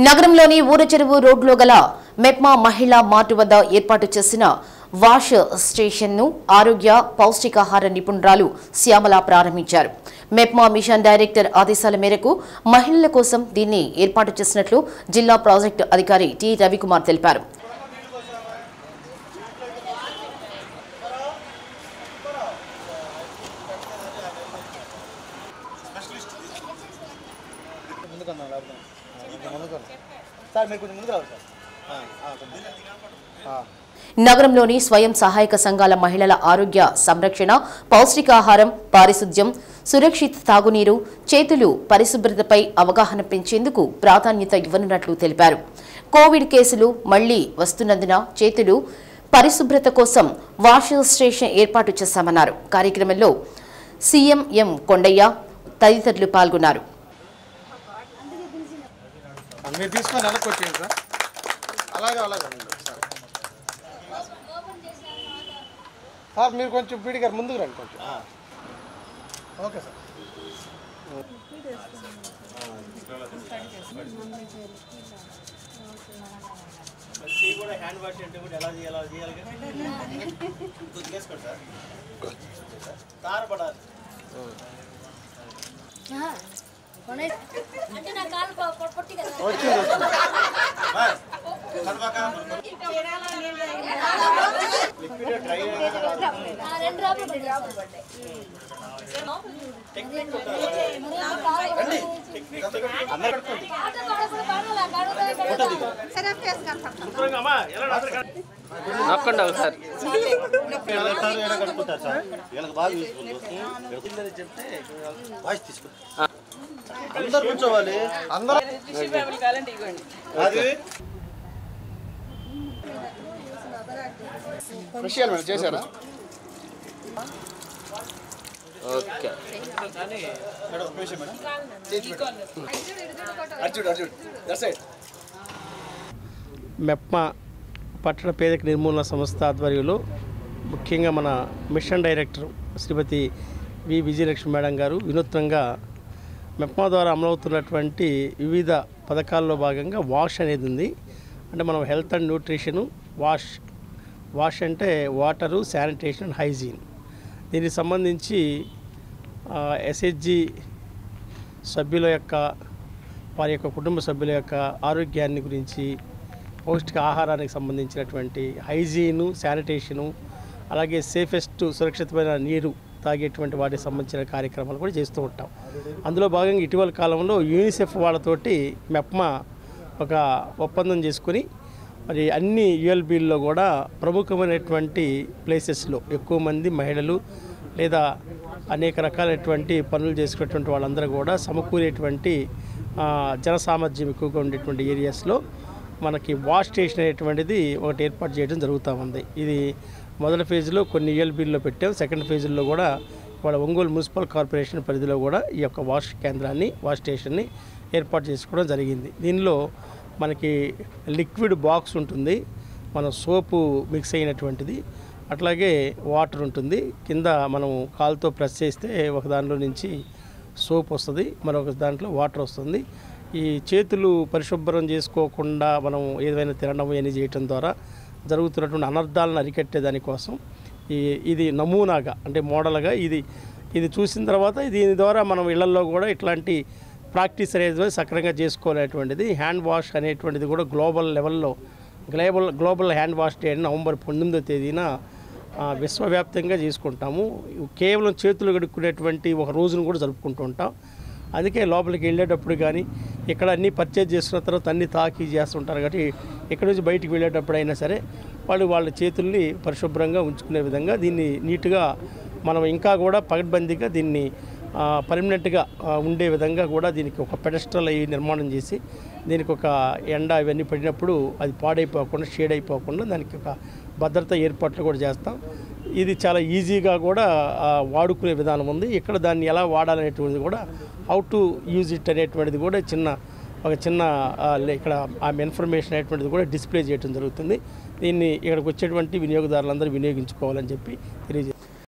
నగరంలోని ఊరచెరువు రోడ్లో గల మెప్మా మహిళా మార్టు వద్ద ఏర్పాటు చేసిన వాష్ స్టేషన్ను ఆరోగ్య పౌష్టికాహార నిపుణురాలు శ్యామల ప్రారంభించారు. మెప్మా మిషన్ డైరెక్టర్ ఆదేశాల మేరకు మహిళల కోసం దీన్ని ఏర్పాటు చేసినట్లు జిల్లా ప్రాజెక్టు అధికారి టి రవికుమార్ తెలిపారు. నగరంలోని స్వయం సహాయక సంఘాల మహిళల ఆరోగ్య సంరక్షణ, పౌష్టికాహారం, పారిశుద్ధ్యం, సురక్షిత తాగునీరు, చేతులు పరిశుభ్రతపై అవగాహన పెంచేందుకు ప్రాధాన్యత ఇవ్వనున్నట్లు తెలిపారు. కోవిడ్ కేసులు మళ్లీ వస్తున్నందున చేతులు పరిశుభ్రత కోసం వాష్ స్టేషన్ ఏర్పాటు చేశామన్నారు. కార్యక్రమంలో సీఎం ఎం కొండయ్య తదితరులు పాల్గొన్నారు. సార్ మీరు కొంచెం పీడి గారు ముందుకు రండి కొంచెం. Okay sir. కూడా హ్యాండ్ వాష్ అంటే కూడా ఎలా చేయాలి చేసుకోండి సార్. తారపడాలి అంటే నా కాలు పొట్టి కదా అందరు కూర్చోవాలి. అందరూ మేడం చేశారా? మెప్మా పట్టణ పేదరిక నిర్మూలన సంస్థ ఆధ్వర్యంలో ముఖ్యంగా మన mission director Shrimati V Vijayalakshmi madam గారు వినూత్నంగా మెప్మా ద్వారా అమలవుతున్నటువంటి వివిధ పథకాల్లో భాగంగా వాష్ అనేది ఉంది. అంటే మనం హెల్త్ అండ్ న్యూట్రిషను, వాష్ అంటే వాటరు, శానిటేషన్ అండ్ హైజీన్. దీనికి సంబంధించి ఎస్హెచ్జి సభ్యుల యొక్క వారి యొక్క కుటుంబ సభ్యుల యొక్క ఆరోగ్యాన్ని గురించి, పౌష్టిక ఆహారానికి సంబంధించినటువంటి హైజీను, శానిటేషను, అలాగే సేఫెస్ట్ సురక్షితమైన నీరు తాగేటువంటి వాటికి సంబంధించిన కార్యక్రమాలు కూడా చేస్తూ ఉంటాం. అందులో భాగంగా ఇటీవల కాలంలో యూనిసెఫ్ వాళ్ళతోటి మెప్మా ఒక ఒప్పందం చేసుకుని మరి అన్ని యుఎల్బీల్లో కూడా ప్రముఖమైనటువంటి ప్లేసెస్లో ఎక్కువ మంది మహిళలు లేదా అనేక రకాలైనటువంటి పనులు చేసుకునేటువంటి వాళ్ళందరూ కూడా సమకూరేటువంటి జనసామర్థ్యం ఎక్కువగా ఉండేటువంటి ఏరియాస్లో మనకి వాష్ స్టేషన్ అనేటువంటిది ఒకటి ఏర్పాటు చేయడం జరుగుతూ ఉంది. ఇది మొదటి ఫేజ్లో కొన్ని యుఎల్బీల్లో పెట్టాం. సెకండ్ ఫేజ్లో కూడా వాళ్ళ ఒంగోలు మున్సిపల్ కార్పొరేషన్ పరిధిలో కూడా ఈ యొక్క వాష్ స్టేషన్ని ఏర్పాటు చేసుకోవడం జరిగింది. దీనిలో మనకి లిక్విడ్ బాక్స్ ఉంటుంది, మన సోపు మిక్స్ అయినటువంటిది, అట్లాగే వాటర్ ఉంటుంది. కింద మనం కాలుతో ప్రెస్ చేస్తే ఒక దాంట్లో నుంచి సోప్ వస్తుంది, మరొక దాంట్లో వాటర్ వస్తుంది. ఈ చేతులు పరిశుభ్రం చేసుకోకుండా మనం ఏదైనా తినడం అని చేయటం ద్వారా జరుగుతున్నటువంటి అనర్థాలను అరికట్టే దానికోసం ఇది నమూనాగా అంటే మోడల్గా ఇది చూసిన తర్వాత దీని ద్వారా మనం ఇళ్లలో కూడా ఇట్లాంటి ప్రాక్టీస్ అనేది సక్రమంగా చేసుకోవాలనేటువంటిది. హ్యాండ్ వాష్ అనేటువంటిది కూడా గ్లోబల్ లెవెల్లో global hand wash day November 19వ తేదీన విశ్వవ్యాప్తంగా చేసుకుంటాము. కేవలం చేతులు కడుక్కునేటువంటి ఒక రోజును కూడా జరుపుకుంటూ ఉంటాం. అందుకే లోపలికి వెళ్ళేటప్పుడు కానీ ఇక్కడ అన్నీ పర్చేజ్ చేసుకున్న తర్వాత అన్నీ తాకి చేస్తుంటారు కాబట్టి ఇక్కడ నుంచి బయటికి వెళ్ళేటప్పుడు అయినా సరే వాళ్ళ చేతుల్ని పరిశుభ్రంగా ఉంచుకునే విధంగా దీన్ని నీట్గా మనం ఇంకా కూడా పకడ్బందీగా దీన్ని పర్మనెంట్గా ఉండే విధంగా కూడా దీనికి ఒక పెడస్ట్రల్ అయ్యి నిర్మాణం చేసి దీనికి ఒక ఎండ ఇవన్నీ పడినప్పుడు అది పాడైపోకుండా షేడ్ అయిపోకుండా దానికి ఒక భద్రత ఏర్పాట్లు కూడా చేస్తాం. ఇది చాలా ఈజీగా కూడా వాడుకునే విధానం ఉంది. ఇక్కడ దాన్ని ఎలా వాడాలనేటువంటిది కూడా హౌ టు యూజ్ ఇట్ అనేటువంటిది కూడా ఒక చిన్న ఇక్కడ ఆమె ఇన్ఫర్మేషన్ అనేటువంటిది కూడా డిస్ప్లే చేయడం జరుగుతుంది. దీన్ని ఇక్కడికి వచ్చేటువంటి వినియోగదారులందరూ వినియోగించుకోవాలని చెప్పి తెలియజేస్తాం.